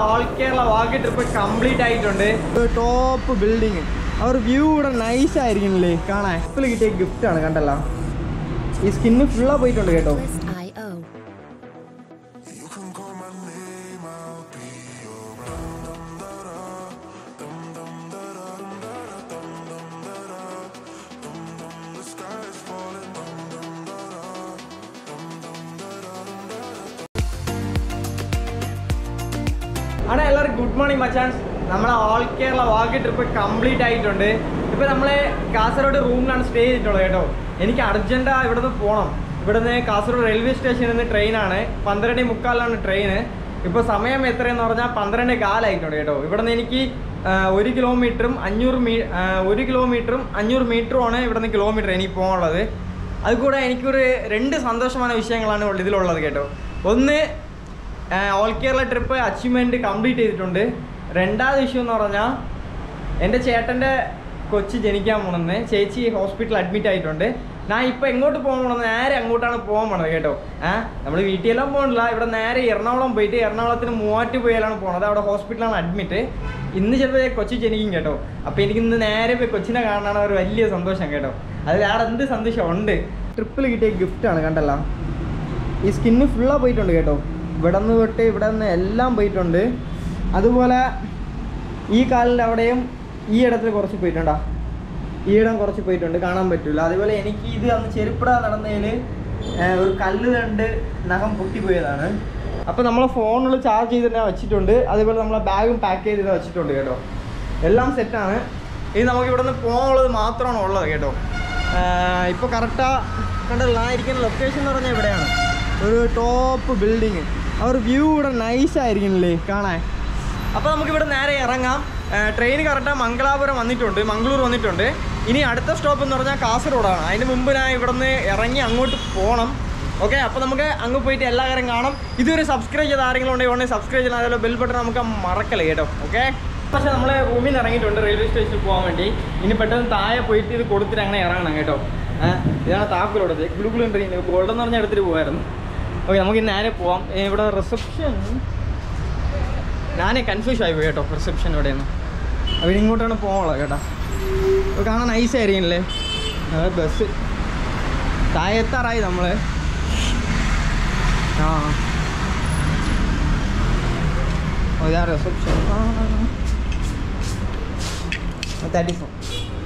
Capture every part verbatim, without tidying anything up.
All Kerala വാഗി trip complete ആയിട്ടുണ്ട്. Top building, അവർ വ്യൂ ഇവിടെ നൈസ് ആയിരിക്കുന്നില്ലേ കാണാൻ. ഇപ്പോൾ കിട്ടിയ ഗിഫ്റ്റ് ആണ് കണ്ടല്ലോ. ഈ സ്കിന്ന് ഫുള്ളാ പോയിട്ടുണ്ട് കേട്ടോ. ആണ് എല്ലാവർക്കും ഗുഡ് മോർണിംഗ് മച്ചാൻസ്. നമ്മളെ ഓൾ കേരള വാഗി ട്രിപ്പ് കംപ്ലീറ്റ് ആയിട്ടുണ്ട്. ഇപ്പോൾ നമ്മൾ കാസർഗോഡ് റൂമിലാണ് സ്റ്റേ ചെയ്തിട്ടുള്ളത് കേട്ടോ. എനിക്ക് അർജൻറ്റാണ് ഇവിടെ നിന്ന് പോകണം. ഇവിടുന്ന് കാസർഗോഡ് റെയിൽവേ സ്റ്റേഷനിൽ നിന്ന് ട്രെയിനാണ്. പന്ത്രണ്ട് മുക്കാലാണ് ട്രെയിന്. ഇപ്പോൾ സമയം എത്രയെന്ന് പറഞ്ഞാൽ പന്ത്രണ്ട് കാലായിട്ടുണ്ട് കേട്ടോ. ഇവിടുന്ന് എനിക്ക് ഒരു കിലോമീറ്ററും അഞ്ഞൂറ് മീ ഒരു കിലോമീറ്ററും അഞ്ഞൂറ് മീറ്ററുമാണ് ഇവിടുന്ന് കിലോമീറ്റർ എനിക്ക് പോകാനുള്ളത്. അതുകൂടെ എനിക്കൊരു രണ്ട് സന്തോഷமான വിഷയങ്ങളാണ് ഇതിലുള്ളത് കേട്ടോ. ഒന്ന്, all Kerala trip achievement complete ചെയ്തിട്ടുണ്ട്. രണ്ടാമത് വിഷയം എന്ന് പറഞ്ഞാൽ എൻ്റെ ചേട്ടൻ്റെ കൊച്ച് ജനിക്കാൻ പോകണമെന്ന്, ചേച്ചി ഹോസ്പിറ്റലിൽ അഡ്മിറ്റ് ആയിട്ടുണ്ട്. ഞാൻ ഇപ്പോൾ എങ്ങോട്ട് പോകാൻ പോകണമെന്ന് നേരെ അങ്ങോട്ടാണ് പോകാൻ പോണത് കേട്ടോ. ഏഹ് നമ്മൾ വീട്ടിലെല്ലാം പോകണില്ല. ഇവിടെ നേരെ എറണാകുളം പോയിട്ട് എറണാകുളത്തിന് മൂവാറ്റുപുഴയിലാണ് പോകുന്നത്. അവിടെ ഹോസ്പിറ്റലാണ് അഡ്മിറ്റ്. ഇന്ന് ചിലപ്പോൾ കൊച്ചി ജനിക്കും കേട്ടോ. അപ്പോൾ എനിക്ക് ഇന്ന് നേരെ പോയി കൊച്ചിനെ കാണാനാണ് ഒരു വലിയ സന്തോഷം കേട്ടോ. അത് വേറെ എന്ത് സന്തോഷം ഉണ്ട്. ട്രിപ്പിൽ കിട്ടിയ ഗിഫ്റ്റാണ് കണ്ടല്ലോ. ഈ സ്കിന്ന് ഫുള്ളാ പോയിട്ടുണ്ട് കേട്ടോ. ഇവിടെ നിന്ന് തൊട്ട് ഇവിടെ നിന്ന് എല്ലാം പോയിട്ടുണ്ട്. അതുപോലെ ഈ കാലിൻ്റെ അവിടെയും ഈ ഇടത്തിൽ കുറച്ച് പോയിട്ടുണ്ടോ, ഈ ഇടം കുറച്ച് പോയിട്ടുണ്ട്, കാണാൻ പറ്റില്ല. അതുപോലെ എനിക്ക് ഇത് അന്ന് ചെരുപ്പിടാൻ നടന്നതിൽ ഒരു കല്ല് കണ്ട് നഖം പൊട്ടിപ്പോയതാണ്. അപ്പോൾ നമ്മൾ ഫോണിൽ ചാർജ് ചെയ്തിട്ട് വെച്ചിട്ടുണ്ട്. അതുപോലെ നമ്മളെ ബാഗും പാക്ക് ചെയ്തിട്ട് വെച്ചിട്ടുണ്ട് കേട്ടോ. എല്ലാം സെറ്റാണ്. ഇത് നമുക്ക് ഇവിടെ നിന്ന് പോകാനുള്ളത് മാത്രമാണ് ഉള്ളത് കേട്ടോ. ഇപ്പോൾ കറക്റ്റാ കണ്ടല്ലോ. ആ ഇരിക്കുന്ന ലൊക്കേഷൻ എന്ന് പറഞ്ഞാൽ ഇവിടെയാണ്. ഒരു ടോപ്പ് ബിൽഡിങ്, അവർ വ്യൂ ഇവിടെ നൈസ് ആയിരിക്കുന്നില്ലേ കാണാൻ. അപ്പോൾ നമുക്കിവിടെ നേരെ ഇറങ്ങാം. ട്രെയിൻ കറക്റ്റാக മംഗലാപുരം വന്നിട്ടുണ്ട്, മംഗളൂർ വന്നിട്ടുണ്ട്. ഇനി അടുത്ത സ്റ്റോപ്പ് എന്ന് പറഞ്ഞാൽ കാസർഗോഡാണ്. അതിന് മുമ്പ് ഞാൻ ഇവിടെ നിന്ന് ഇറങ്ങി അങ്ങോട്ട് പോകണം. ഓക്കെ, അപ്പോൾ നമുക്ക് അങ്ങ് പോയിട്ട് എല്ലാ കാര്യം കാണാം. ഇതൊരു സബ്സ്ക്രൈബ് ചെയ്ത ആരെങ്കിലും ഉണ്ടെങ്കിൽ ഉടനെ സബ്സ്ക്രൈബ് ചെയ്യണം. അതുപോലെ ബെൽ ബട്ടൺ നമുക്ക് മറക്കല്ലേ കേട്ടോ. ഓക്കെ, പക്ഷേ നമ്മൾ റൂമിൽ നിന്ന് ഇറങ്ങിയിട്ടുണ്ട് റെയിൽവേ സ്റ്റേഷനിൽ പോകാൻ വേണ്ടി. ഇനി പെട്ടെന്ന് താഴെ പോയിട്ട് ഇത് കൊടുത്തിട്ട് അങ്ങനെ ഇറങ്ങണം കേട്ടോ. ഇതാണ് താക്കോലോടത്. ഗ്ലൂ ഗ്ലൂ ഉണ്ട്, ഗോൾഡെന്ന് പറഞ്ഞാൽ എടുത്തിട്ട് പോകുമായിരുന്നു. ഓക്കെ, നമുക്ക് നേരെ പോവാം. ഇവിടെ റിസപ്ഷൻ ഞാൻ കൺഫ്യൂഷൻ ആയി പോയി കേട്ടോ. റിസപ്ഷൻ എവിടെയാണ്? അപ്പോൾ ഇങ്ങോട്ടാണ് പോകാനുള്ളത് കേട്ടോ. അപ്പോൾ കാണാൻ നൈസ് ആയിരിക്കുമല്ലേ. ബസ് താഴെ എത്താറായി നമ്മൾ. ആ ഇതാ റിസപ്ഷൻ. തേർട്ടി ഫോർ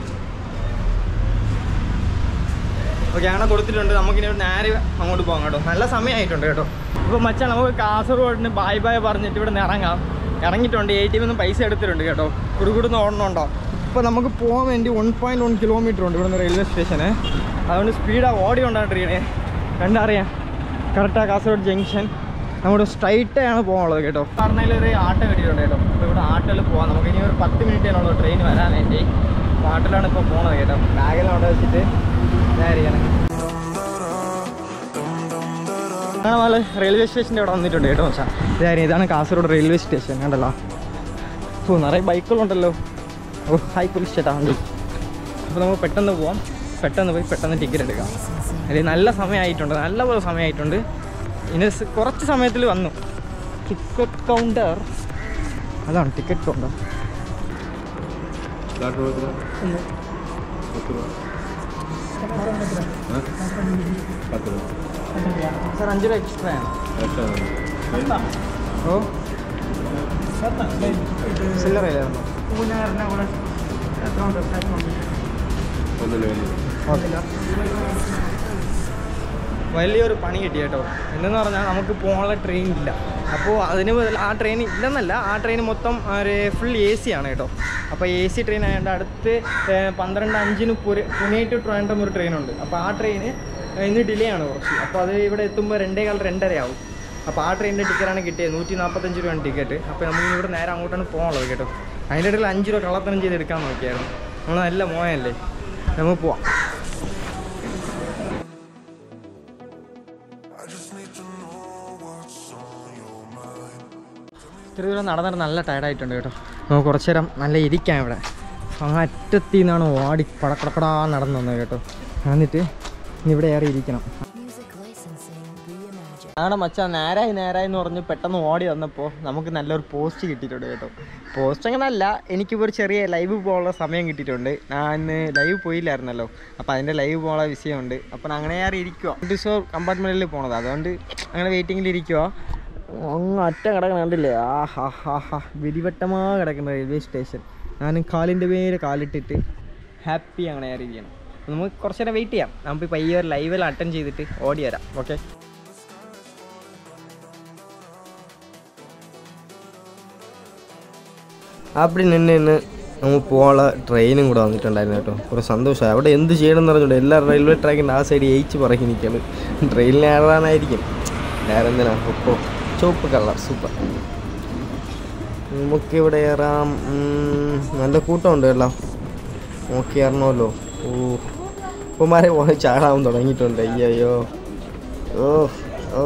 ഓക്കെ, അങ്ങനെ കൊടുത്തിട്ടുണ്ട്. നമുക്കിനി നേരെ അങ്ങോട്ട് പോകാം കേട്ടോ. നല്ല സമയമായിട്ടുണ്ട് കേട്ടോ. ഇപ്പോൾ മച്ചാൻ നമുക്ക് കാസർഗോഡിന് ബായ് ബായ് പറഞ്ഞിട്ട് ഇവിടെ നിന്ന് ഇറങ്ങാം. ഇറങ്ങിയിട്ടുണ്ട്. എ ടി എമ്മിൽ പൈസ എടുത്തിട്ടുണ്ട് കേട്ടോ. കുടുകുടുന്ന് ഓടണുണ്ടോ. ഇപ്പോൾ നമുക്ക് പോകാൻ വേണ്ടി വൺ പോയിൻറ്റ് വൺ കിലോമീറ്റർ ഉണ്ട് ഇവിടുന്ന് റെയിൽവേ സ്റ്റേഷന്. അതുകൊണ്ട് സ്പീഡാണ് ഓടി കൊണ്ടാണ് ട്രെയിന്. കണ്ടറിയാം കറക്റ്റാണ് കാസർഗോഡ് ജംഗ്ഷൻ. നമ്മുടെ സ്ട്രൈറ്റാണ് പോകാനുള്ളത് കേട്ടോ. പറഞ്ഞതിൽ ഒരു ആട്ടോ കിട്ടിയിട്ടുണ്ട് കേട്ടോ. അപ്പോൾ ഇവിടെ ആട്ടോയിൽ പോകാം. നമുക്ക് ഇനി ഒരു പത്ത് മിനിറ്റിനുള്ളൂ ട്രെയിൻ വരാൻ വേണ്ടി. അപ്പോൾ ആട്ടോയിലാണ് ഇപ്പോൾ പോകുന്നത് കേട്ടോ. ബാഗെല്ലാം അവിടെ വെച്ചിട്ട് നേരെയാണ്. അങ്ങനെ നമ്മൾ റെയിൽവേ സ്റ്റേഷൻ്റെ ഇവിടെ വന്നിട്ടുണ്ട് കേട്ടോ. വെച്ചാൽ ഇതായിരുന്നു, ഇതാണ് കാസർഗോഡ് റെയിൽവേ സ്റ്റേഷൻ. കണ്ടല്ലോ. ഓ നിറയെ ബൈക്കുകളുണ്ടല്ലോ. ഓ ഹായ് പോലീസ് ചേട്ടാ വണ്ടി. അപ്പോൾ നമുക്ക് പെട്ടെന്ന് പോവാം. പെട്ടെന്ന് പോയി പെട്ടെന്ന് ടിക്കറ്റ് എടുക്കാം. അല്ലെങ്കിൽ നല്ല സമയമായിട്ടുണ്ട്, നല്ലപോലെ സമയമായിട്ടുണ്ട്. ഇനി കുറച്ച് സമയത്തിൽ വന്നു. ടിക്കറ്റ് കൗണ്ടർ അതാണ്, ടിക്കറ്റ് കൗണ്ടർ. സാർ അഞ്ച് രൂപ എക്സ്ട്രാ ആണ്. ഓ ചില്ലറയില്ലായിരുന്നു. വലിയൊരു പണി കിട്ടി കേട്ടോ. എന്തെന്ന് പറഞ്ഞാൽ നമുക്ക് പോകാനുള്ള ട്രെയിൻ ഇല്ല. അപ്പോൾ അതിന് ബദൽ ആ ട്രെയിൻ ഇല്ലെന്നല്ല, ആ ട്രെയിൻ മൊത്തം ഒരു ഫുൾ എ സി ആണ് കേട്ടോ. അപ്പോൾ എ സി ട്രെയിൻ ആയതുകൊണ്ട് അടുത്ത് പന്ത്രണ്ട് അഞ്ചിന് പുര പുനെ ടു ട്രിവാൻഡ്രം ഒരു ട്രെയിനുണ്ട്. അപ്പോൾ ആ ട്രെയിന് ഇന്ന് ഡിലേ ആണ് കുറച്ച്. അപ്പോൾ അത് ഇവിടെ എത്തുമ്പോൾ രണ്ടേ കാൽ രണ്ടര ആവും. അപ്പോൾ ആ ട്രെയിനിൻ്റെ ടിക്കറ്റാണ് കിട്ടിയത്. നൂറ്റി നാൽപ്പത്തഞ്ച് രൂപയാണ് ടിക്കറ്റ്. അപ്പോൾ നമുക്ക് ഇവിടെ നേരെ അങ്ങോട്ടാണ് പോകാനുള്ളത് കേട്ടോ. അതിൻ്റെ ഇടയിൽ അഞ്ച് രൂപ കള്ളത്തരം ചെയ്ത് എടുക്കാൻ നോക്കിയായിരുന്നു. നമ്മൾ നല്ല മോയല്ലേ, നമുക്ക് പോവാം. ഇത്തിരി ദൂരം നടന്നിട്ട് നല്ല ടയർഡായിട്ടുണ്ട് കേട്ടോ. നമുക്ക് കുറച്ച് നേരം നല്ല ഇരിക്കാം ഇവിടെ. അങ്ങ് അറ്റത്തിൽ നിന്നാണ് ഓടി പടക്കടക്കടാ നടന്നു വന്നത് കേട്ടോ. എന്നിട്ട് ഇനി ഇവിടെ ഏറെ ഇരിക്കണം. ഞങ്ങളുടെ മച്ചാൻ നേരായി നേരായി എന്ന് പറഞ്ഞ് പെട്ടെന്ന് ഓടി വന്നപ്പോൾ നമുക്ക് നല്ലൊരു പോസ്റ്റ് കിട്ടിയിട്ടുണ്ട് കേട്ടോ. പോസ്റ്റ് അങ്ങനെ അല്ല, എനിക്കിപ്പോൾ ഒരു ചെറിയ ലൈവ് പോകാനുള്ള സമയം കിട്ടിയിട്ടുണ്ട്. ഞാൻ ഇന്ന് ലൈവ് പോയില്ലായിരുന്നല്ലോ, അപ്പോൾ അതിൻ്റെ ലൈവ് പോകാനുള്ള വിഷയമുണ്ട്. അപ്പോൾ അങ്ങനെ ആരും ഇരിക്കുക ഡിസോർ കമ്പാർട്ട്മെൻറ്റിൽ പോണത്, അതുകൊണ്ട് അങ്ങനെ വെയിറ്റിങ്ങിൽ ഇരിക്കുക. അങ്ങ് അറ്റം കിടക്കുന്ന കണ്ടില്ലേ, ആ ഹാ ഹാ ഹാ വെടിവട്ടമാ കിടക്കുന്ന റെയിൽവേ സ്റ്റേഷൻ. ഞാൻ കാലിൻ്റെ പേര് കാലിട്ടിട്ട് ഹാപ്പി അങ്ങനെ ആയിരിക്കണം. നമുക്ക് കുറച്ച് നേരം വെയിറ്റ് ചെയ്യാം. നമുക്ക് പയ്യെ ഒരു ലൈവിൽ അറ്റൻഡ് ചെയ്തിട്ട് ഓടി വരാം. ഓക്കെ, அப்படி நின்று நின்று நம்ம போகல. ட்ரெயிനും കൂടെ വന്നിട്ടുണ്ടായിരുന്നു കേട്ടോ. കുറേ സന്തോഷമായി. അവിടെ എന്ത് ചെയ്യണമെന്ന് പറഞ്ഞിട്ടുണ്ട്. എല്ലാ റെയിൽവേ ട്രാക്കിൻ്റെ ആ സൈഡ് ഏച്ച് പറക്കി നിൽക്കുകയാണ്. ട്രെയിനിൽ ഏറാനായിരിക്കും, വേറെ എന്തിനാ. ഒപ്പോ ചുവപ്പ് കളർ സൂപ്പർ. നമുക്കിവിടെ ഏറാം. നല്ല കൂട്ടമുണ്ട് കേട്ടോ, നോക്കി ഏറണമല്ലോ. ഓ ഉപ്പമാരെ പോയി ചാടാൻ തുടങ്ങിയിട്ടുണ്ട്. അയ്യോ ഓ ഓ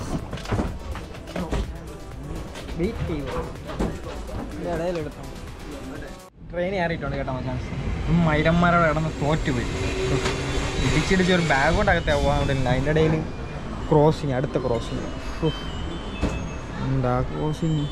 ഇടയിലെടുത്തോ ട്രെയിൻ കയറിയിട്ടുണ്ട് കേട്ടോ ചാൻസ്. മൈരന്മാരോട് കിടന്ന് തോറ്റുപോയി. ഇടിച്ചിടിച്ച് ഒരു ബാഗ് കൊണ്ട് അകത്തെ പോകാൻ അവിടെ ഇല്ല. അതിൻ്റെ ഇടയിൽ ക്രോസിങ്, അടുത്ത ക്രോസിങ് എന്താ ക്രോസിങ്.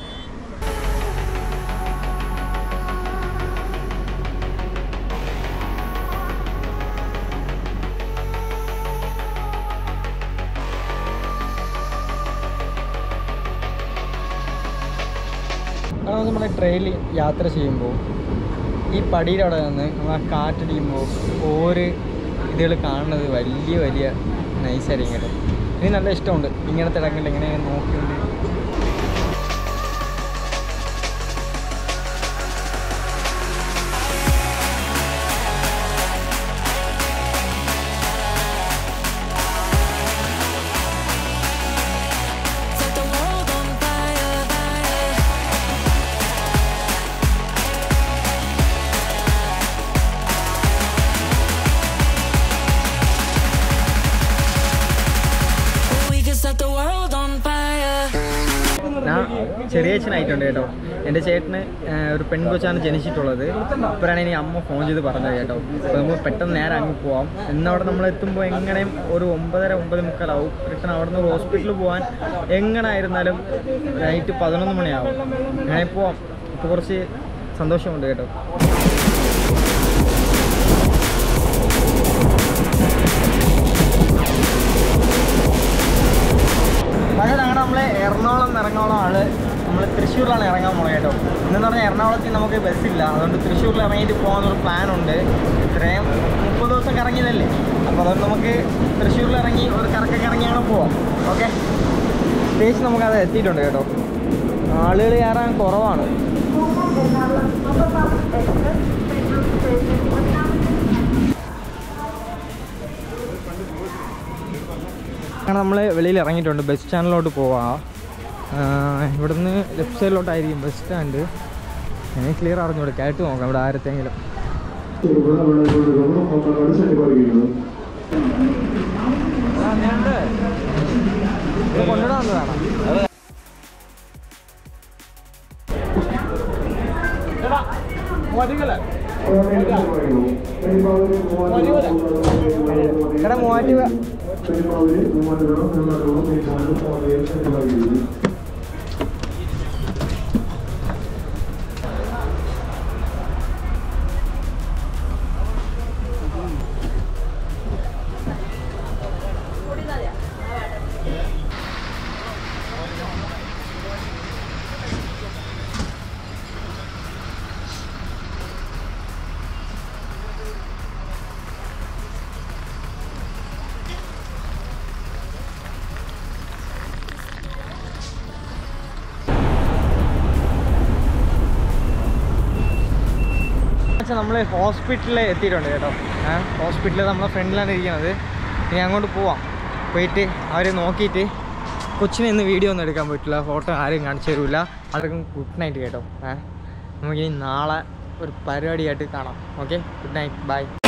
കാരണം നമ്മൾ ട്രെയിനിൽ യാത്ര ചെയ്യുമ്പോൾ ഈ പടിയുടെ അവിടെ നിന്ന് നമ്മൾ ആ കാറ്റടിക്കുമ്പോൾ ഓരോ ഇതുകൾ കാണുന്നത് വലിയ വലിയ നൈസായിരിക്കും കേട്ടോ. എനിക്ക് നല്ല ഇഷ്ടമുണ്ട് ഇങ്ങനത്തെ ഇടങ്ങളിൽ ഇങ്ങനെ നോക്കിയിട്ട്. ഞാൻ ചെറിയച്ഛനായിട്ടുണ്ട് കേട്ടോ. എൻ്റെ ചേട്ടന് ഒരു പെൺകൊച്ചാണ് ജനിച്ചിട്ടുള്ളത്. ഇപ്പോഴാണ് ഇനി അമ്മ ഫോൺ ചെയ്ത് പറഞ്ഞത് കേട്ടോ. അപ്പോൾ നമുക്ക് പെട്ടെന്ന് നേരെ അങ്ങ് പോവാം. എന്നവിടെ നമ്മൾ എത്തുമ്പോൾ എങ്ങനെയും ഒരു ഒമ്പതര ഒമ്പത് മുക്കാലാവും. റിട്ടേൺ അവിടെ നിന്ന് ഹോസ്പിറ്റലിൽ പോകാൻ എങ്ങനെ ആയിരുന്നാലും നൈറ്റ് പതിനൊന്ന് മണിയാവും. അങ്ങനെ പോവാം. ഇപ്പോൾ കുറച്ച് സന്തോഷമുണ്ട് കേട്ടോ. പക്ഷേ ഞങ്ങളുടെ നമ്മൾ എറണാകുളം ഇറങ്ങാനുള്ള ആൾ നമ്മൾ തൃശ്ശൂരിലാണ് ഇറങ്ങാൻ പോകുന്നത് കേട്ടോ. ഇന്നെന്ന് പറഞ്ഞാൽ എറണാകുളത്തിൽ നമുക്ക് ബസ്സില്ല, അതുകൊണ്ട് തൃശ്ശൂരിൽ ഇറങ്ങിയിട്ട് പോകാനൊരു പ്ലാനുണ്ട്. ഇത്രയും മുപ്പത് ദിവസം കറങ്ങിയതല്ലേ, അപ്പോൾ അതുകൊണ്ട് നമുക്ക് തൃശ്ശൂരിൽ ഇറങ്ങി ഒരു കറക്കൊക്കെ ഇറങ്ങി അങ്ങനെ പോവാം. ഓക്കെ, സ്റ്റേഷൻ നമുക്കത് എത്തിയിട്ടുണ്ട് കേട്ടോ. ആളുകൾ കയറാൻ കുറവാണ്. അങ്ങനെ നമ്മൾ വെളിയിൽ ഇറങ്ങിയിട്ടുണ്ട്. ബസ് സ്റ്റാൻഡിലോട്ട് പോവാം. ഇവിടുന്ന് ലെഫ്റ്റ് സൈഡിലോട്ടായിരിക്കും ബസ് സ്റ്റാൻഡ്. എനിക്ക് ക്ലിയർ അറിഞ്ഞൂടെ, കേട്ട് നോക്കാം ഇവിടെ ആരത്തെങ്കിലും. കൊണ്ടിടാൻ വന്നതാണ്. എടാ മൂവാറ്റുപുഴ നമ്മൾ ഹോസ്പിറ്റലിൽ എത്തിയിട്ടുണ്ട് കേട്ടോ. ഹോസ്പിറ്റലിൽ നമ്മളെ ഫ്രണ്ടിലാണ് ഇരിക്കുന്നത്. ഇനി അങ്ങോട്ട് പോവാം. പോയിട്ട് അവരെ നോക്കിയിട്ട് കൊച്ചിനെ ഇന്ന് വീഡിയോ ഒന്നും എടുക്കാൻ പറ്റില്ല, ഫോട്ടോ ആരും കാണിച്ചു തരില്ല. അതൊക്കെ ഗുഡ് നൈറ്റ് കേട്ടോ. നമുക്കിനി നാളെ ഒരു പരിപാടിയായിട്ട് കാണാം. Okay, good night, by.